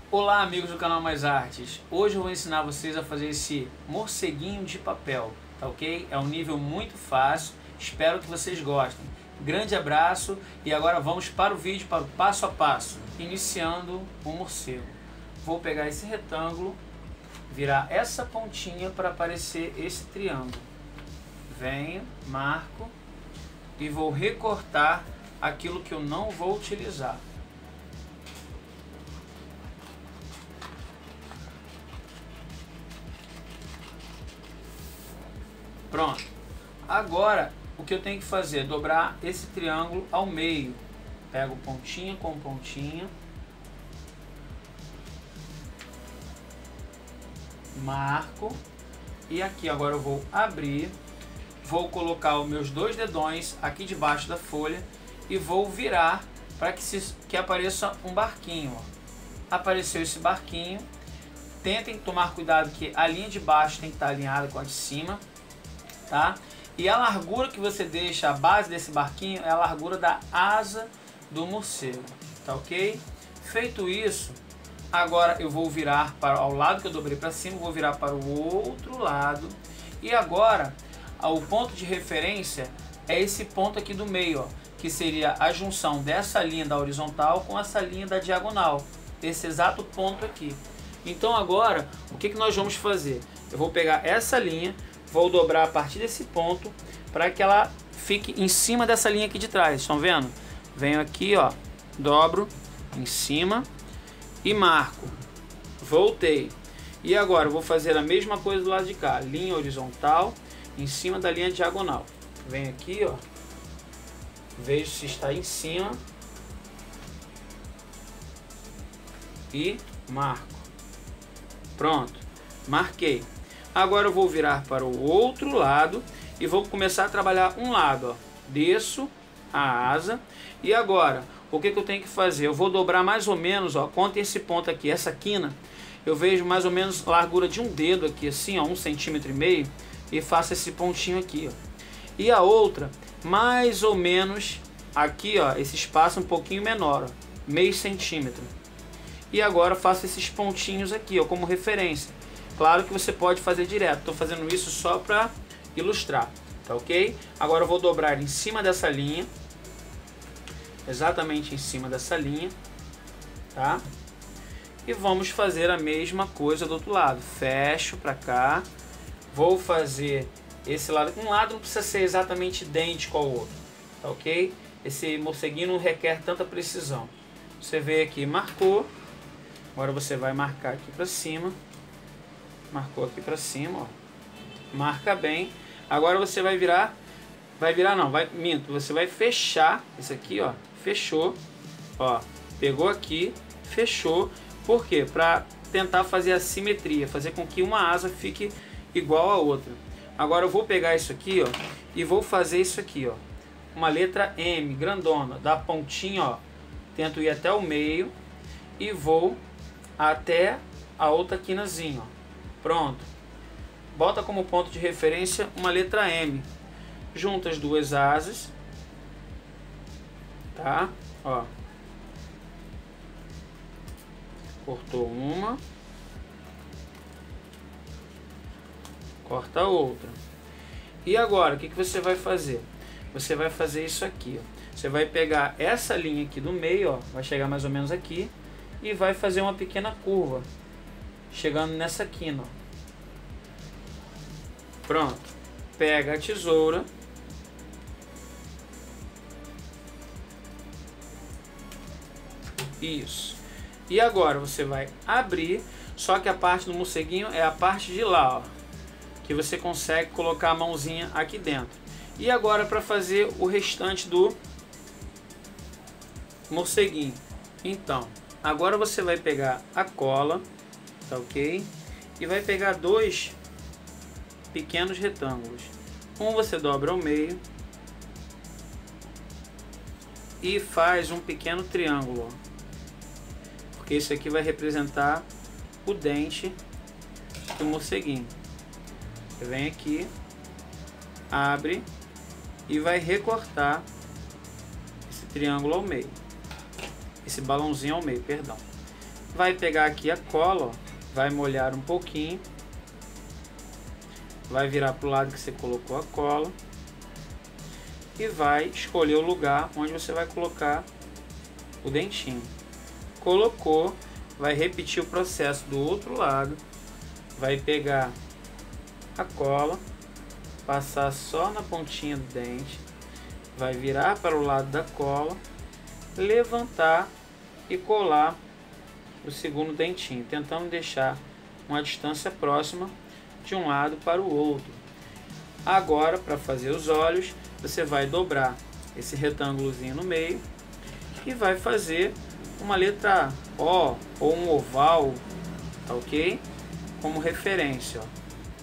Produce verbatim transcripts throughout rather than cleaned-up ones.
Olá amigos do canal Mais Artes, hoje eu vou ensinar vocês a fazer esse morceguinho de papel, tá ok? É um nível muito fácil, espero que vocês gostem. Grande abraço e agora vamos para o vídeo, para o passo a passo, iniciando o morcego. Vou pegar esse retângulo, virar essa pontinha para aparecer esse triângulo. Venho, marco e vou recortar aquilo que eu não vou utilizar. Pronto. Agora, o que eu tenho que fazer é dobrar esse triângulo ao meio. Pego pontinha com pontinha. Marco. E aqui agora eu vou abrir. Vou colocar os meus dois dedões aqui debaixo da folha. E vou virar para que, se, que apareça um barquinho. Ó. Apareceu esse barquinho. Tentem tomar cuidado que a linha de baixo tem que estar alinhada com a de cima. Tá? E a largura que você deixa, a base desse barquinho, é a largura da asa do morcego, tá ok? Feito isso, agora eu vou virar para ao lado que eu dobrei para cima, vou virar para o outro lado. E agora, o ponto de referência é esse ponto aqui do meio, ó, que seria a junção dessa linha da horizontal com essa linha da diagonal, esse exato ponto aqui. Então agora, o que, que nós vamos fazer? Eu vou pegar essa linha, vou dobrar a partir desse ponto para que ela fique em cima dessa linha aqui de trás. Estão vendo? Venho aqui, ó, dobro em cima e marco. Voltei. E agora eu vou fazer a mesma coisa do lado de cá. Linha horizontal em cima da linha diagonal. Venho aqui, ó. Vejo se está em cima. E marco. Pronto. Marquei. Agora eu vou virar para o outro lado e vou começar a trabalhar um lado. Ó. Desço a asa e agora o que, que eu tenho que fazer? Eu vou dobrar mais ou menos, ó, conta esse ponto aqui, essa quina, eu vejo mais ou menos a largura de um dedo aqui, assim, ó, um centímetro e meio, e faço esse pontinho aqui. Ó. E a outra, mais ou menos aqui, ó, esse espaço um pouquinho menor, ó, meio centímetro. E agora faço esses pontinhos aqui, ó, como referência. Claro que você pode fazer direto, estou fazendo isso só para ilustrar, tá ok? Agora eu vou dobrar em cima dessa linha, exatamente em cima dessa linha, tá? E vamos fazer a mesma coisa do outro lado, fecho para cá, vou fazer esse lado, um lado não precisa ser exatamente idêntico ao outro, tá ok? Esse morceguinho não requer tanta precisão. Você vê aqui, marcou, agora você vai marcar aqui para cima. Marcou aqui para cima, ó. Marca bem. Agora você vai virar, vai virar não, vai minto, você vai fechar isso aqui, ó. Fechou, ó. Pegou aqui, fechou. Por quê? Para tentar fazer a simetria, fazer com que uma asa fique igual a outra. Agora eu vou pegar isso aqui, ó, e vou fazer isso aqui, ó. Uma letra M, grandona, da pontinha, ó. Tento ir até o meio e vou até a outra quinazinha, ó. Pronto. Bota como ponto de referência uma letra M. Junta as duas asas. Tá? Ó. Cortou uma. Corta a outra. E agora, o que, que você vai fazer? Você vai fazer isso aqui, ó. Você vai pegar essa linha aqui do meio, ó. Vai chegar mais ou menos aqui. E vai fazer uma pequena curva. Chegando nessa quina, ó. Pronto. Pega a tesoura. Isso. E agora você vai abrir, só que a parte do morceguinho é a parte de lá, ó, que você consegue colocar a mãozinha aqui dentro. E agora para fazer o restante do morceguinho. Então, agora você vai pegar a cola, tá ok? E vai pegar dois pequenos retângulos. Um você dobra ao meio e faz um pequeno triângulo, ó, porque isso aqui vai representar o dente do morceguinho. Você vem aqui, abre e vai recortar esse triângulo ao meio, esse balãozinho ao meio, perdão. Vai pegar aqui a cola, ó, vai molhar um pouquinho, vai virar para o lado que você colocou a cola e vai escolher o lugar onde você vai colocar o dentinho. Colocou, vai repetir o processo do outro lado, vai pegar a cola, passar só na pontinha do dente, vai virar para o lado da cola, levantar e colar o segundo dentinho, tentando deixar uma distância próxima de um lado para o outro. Agora, para fazer os olhos, você vai dobrar esse retângulozinho no meio e vai fazer uma letra O ou um oval, tá ok? Como referência, ó.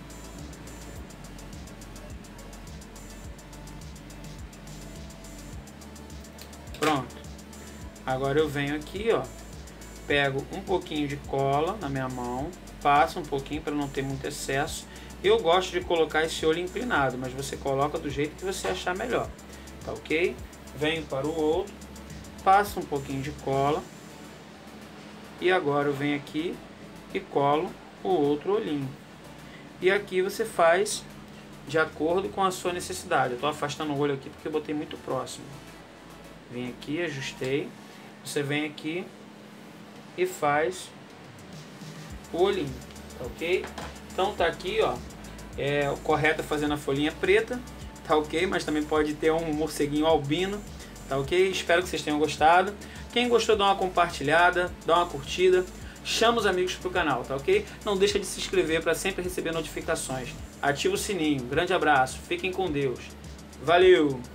Pronto. Agora eu venho aqui, ó, pego um pouquinho de cola na minha mão, passo um pouquinho para não ter muito excesso. Eu gosto de colocar esse olho inclinado, mas você coloca do jeito que você achar melhor, tá ok? Venho para o outro, passo um pouquinho de cola e agora eu venho aqui e colo o outro olhinho. E aqui você faz de acordo com a sua necessidade. Eu estou afastando o olho aqui porque eu botei muito próximo. Vem aqui, ajustei. Você vem aqui e faz o olhinho, tá ok? Então tá aqui, ó, é o correto é fazendo a folhinha preta, tá ok? Mas também pode ter um morceguinho albino, tá ok? Espero que vocês tenham gostado. Quem gostou, dá uma compartilhada, dá uma curtida, chama os amigos pro canal, tá ok? Não deixa de se inscrever para sempre receber notificações. Ativa o sininho. Grande abraço, fiquem com Deus. Valeu!